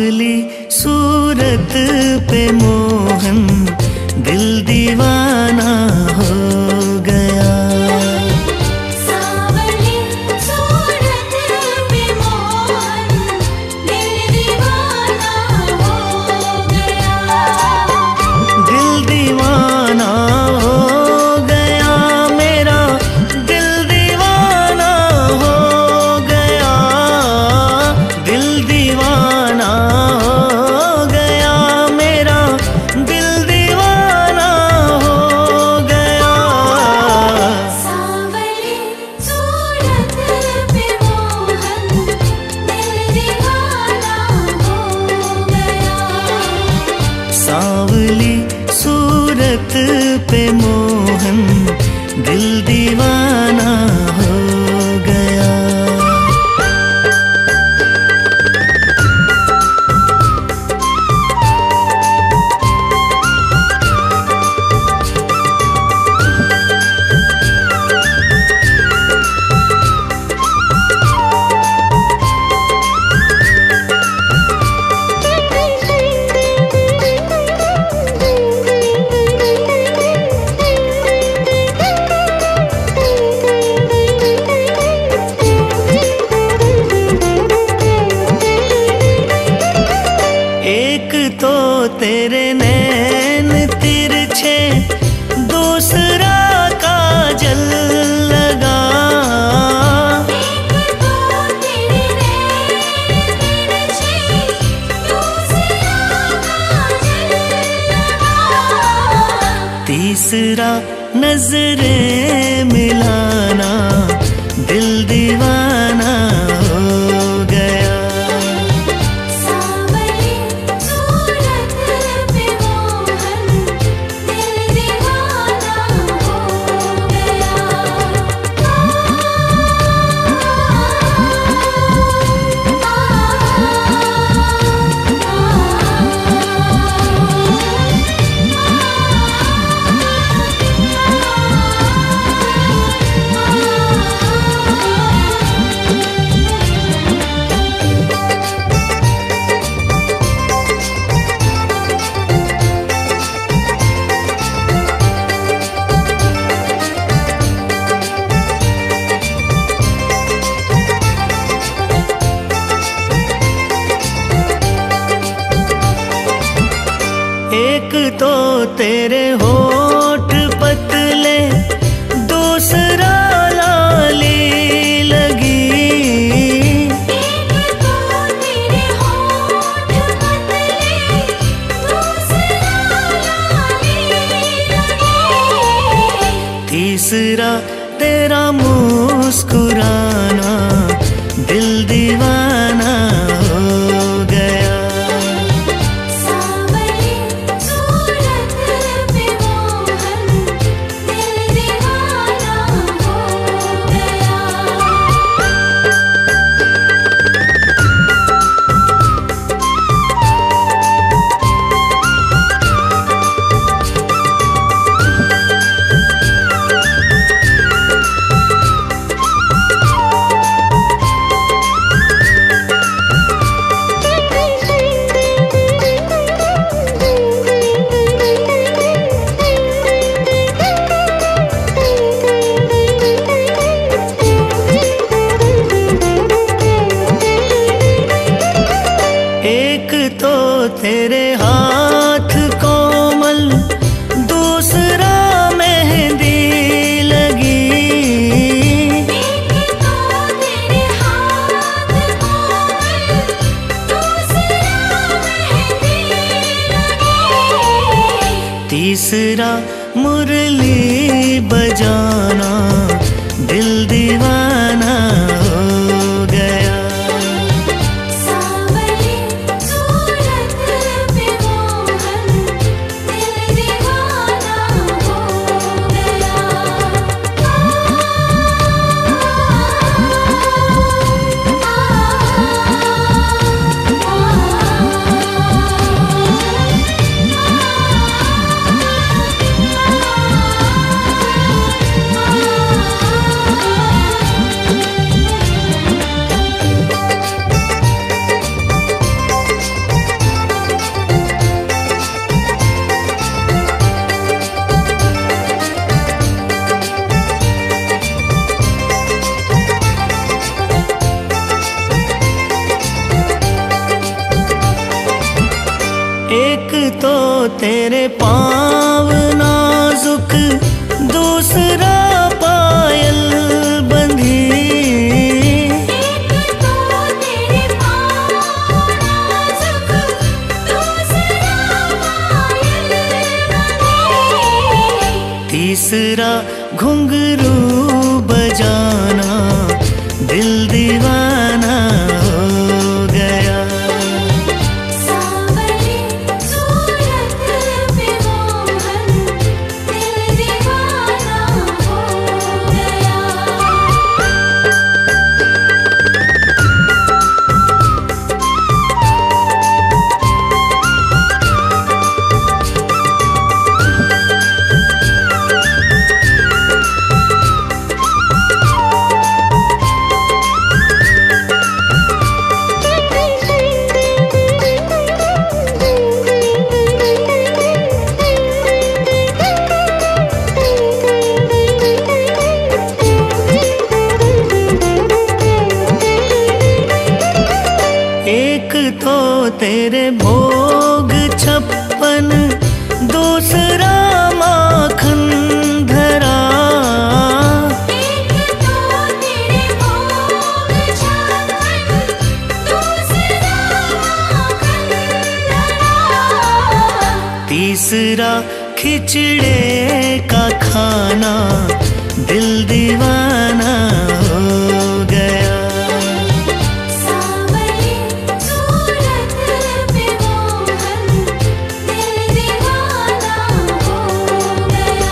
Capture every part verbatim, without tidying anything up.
सांवली सूरत पे मोहन दिल दीवाना हो गया। सांवली सूरत पे मोहन दिल दीवाना हो गया। दिल दीवाना हो गया मेरा, दिल दीवाना हो गया। दिल दीवाना हो गया मेरा, दिल दीवाना हो गया। सांवली सूरत पे मोहन दिल दीवाना हो गया। सांवली सूरत पे मोहन दिल दीवाना हो गया। एक तो तेरे नैन तिरछे, दूसरा काजल लगा। एक तो तेरे नैन तिरछे, दूसरा काजल लगा। तीसरा नजरें मिलाना, दिल दीवाना हो गया। सांवली सूरत पे मोहन दिल दीवाना हो गया। एक तो तेरे होठ पतले, दूसरा लाली लगी। एक तो तेरे होठ पतले, दूसरा लाली लगी। तीसरा तेरा मुस्कुराना, दिल दीवाना हो गया। सांवली सूरत पे मोहन दिल दीवाना हो गया। एक तो तेरे हाथ कोमल, दूसरा मेहंदी लगी। एक तो तेरे हाथ कोमल, दूसरा मेहंदी लगी। तीसरा मुरली बजाना, दिल दीवाना हो गया। सांवली सूरत पे मोहन दिल दीवाना हो गया। आ तेरे पाँव नाजुक, दूसरा पायल बंधी। एक तो तेरे पाँव नाजुक, दूसरा पायल बंधी। तीसरा घुंघरू बजाना, दिल दीवाना हो गया। सांवली सूरत पे मोहन, दिल दीवाना हो गया। एक तो तेरे भोग छप्पन, दूसरा माखन धरा। एक तो तेरे भोग छप्पन, दूसरा माखन धरा। तीसरा खिचड़े का खाना, दिल दीवाना हो गया। सांवली सूरत पे मोहन, दिल दीवाना हो गया।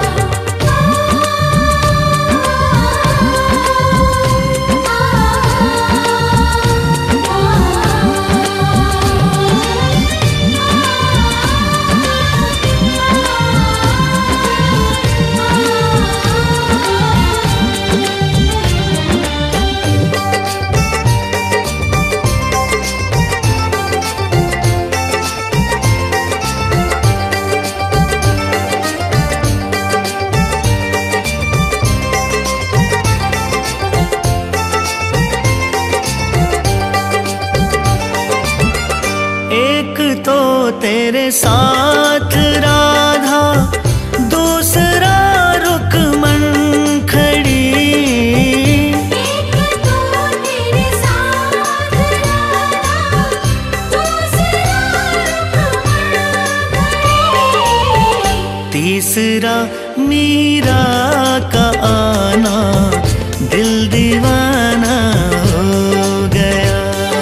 एक तो तेरे साथ राधा, दूसरा रुकमन खड़ी। एक तो तेरे साथ राधा, दूसरा रुकमन खड़ी। तीसरा मीरा का आना, दिल दीवाना हो गया।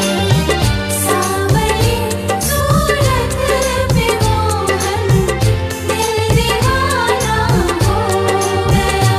सांवली सूरत पे मोहन, दिल दीवाना हो गया।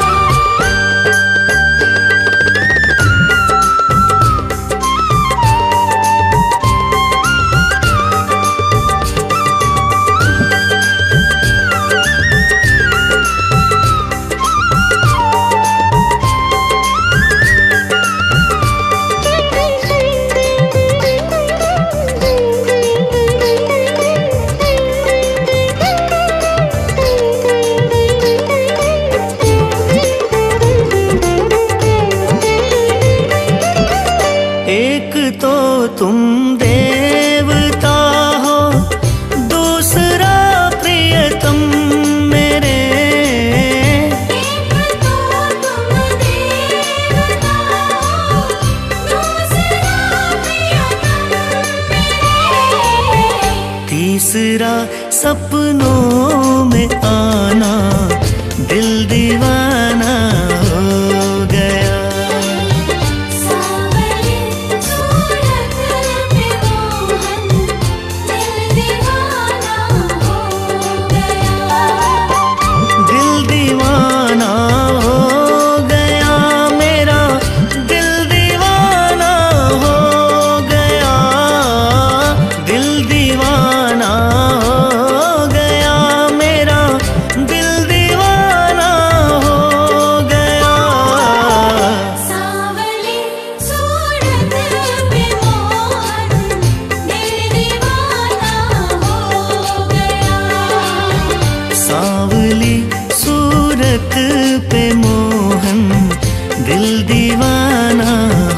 एक तो तुम देवता हो, दूसरा प्रियतम मेरे। एक तो तुम देवता हो, दूसरा प्रियतम मेरे। तीसरा सपनों में आना, दिल दीवाना हो गया। सांवली सूरत पे मोहन, दिल दीवाना हो गया। दिल दीवाना हो गया मेरा, दिल दीवाना हो गया। दिल दीवाना हो गया मेरा, दिल दीवाना हो गया। सांवली सूरत पे मोहन, दिल दीवाना हो गया। सांवली सूरत पे मोहन, दिल दीवाना